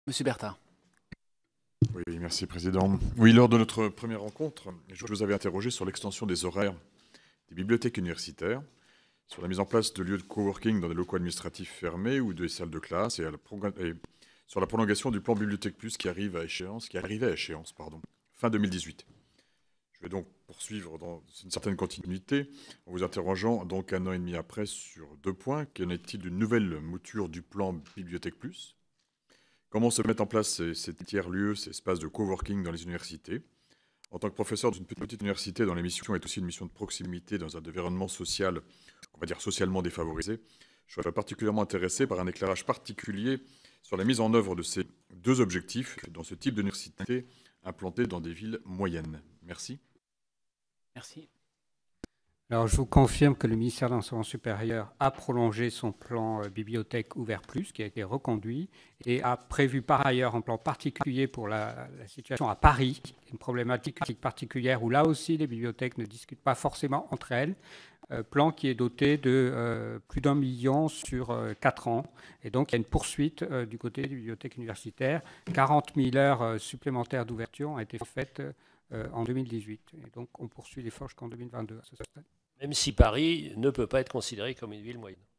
Monsieur Bertha. Oui, merci Président. Oui, lors de notre première rencontre, je vous avais interrogé sur l'extension des horaires des bibliothèques universitaires, sur la mise en place de lieux de coworking dans des locaux administratifs fermés ou des salles de classe et sur la prolongation du plan Bibliothèque Plus qui arrivait à échéance, fin 2018. Je vais donc poursuivre dans une certaine continuité en vous interrogeant donc 1 an et demi après sur 2 points. Qu'en est-il d'une nouvelle mouture du plan Bibliothèque Plus ? Comment se mettent en place ces tiers-lieux, ces espaces de coworking dans les universités ? En tant que professeur dans une petite université dont la mission est aussi une mission de proximité dans un environnement social, on va dire socialement défavorisé, je serais particulièrement intéressé par un éclairage particulier sur la mise en œuvre de ces 2 objectifs dans ce type d'université implantée dans des villes moyennes. Merci. Merci. Alors, je vous confirme que le ministère de l'Enseignement supérieur a prolongé son plan Bibliothèque Ouvert Plus, qui a été reconduit, et a prévu par ailleurs un plan particulier pour la situation à Paris, une problématique particulière où là aussi les bibliothèques ne discutent pas forcément entre elles. Plan qui est doté de plus d'1 million sur 4 ans. Et donc, il y a une poursuite du côté des bibliothèques universitaires. 40 000 heures supplémentaires d'ouverture ont été faites en 2018. Et donc, on poursuit l'effort jusqu'en 2022 à ce stade. Même si Paris ne peut pas être considéré comme une ville moyenne.